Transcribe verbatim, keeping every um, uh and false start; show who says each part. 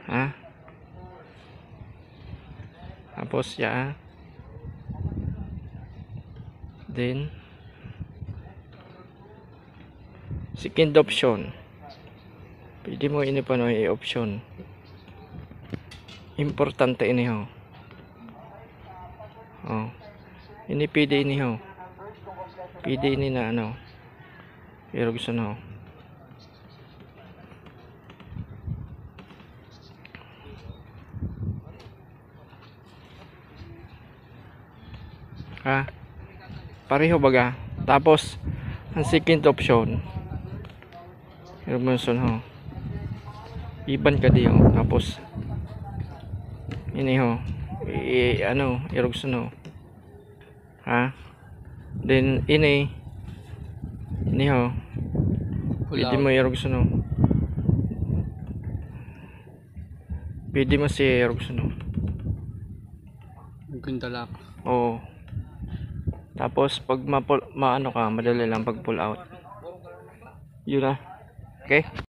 Speaker 1: Ha? Tapos ya. Then second option. Pwede mo ini pa no i-option. Importante ini ho. Oh. Ini pwede ini ho. Pwede ini na ano. Pero gusto na ho. Ha? Pareho baga. Tapos ang second option. Pero gusto na ho. Iban ka di ho. Tapos ini ho. I, ano, irugso no. Ha? Then ini ini ho. Pwede mo irugso no. Pwede mo si irugso no.
Speaker 2: Gundala.
Speaker 1: Oo. Tapos pag ma, ma ano ka, madali lang pag pull out. Yun na. Okay?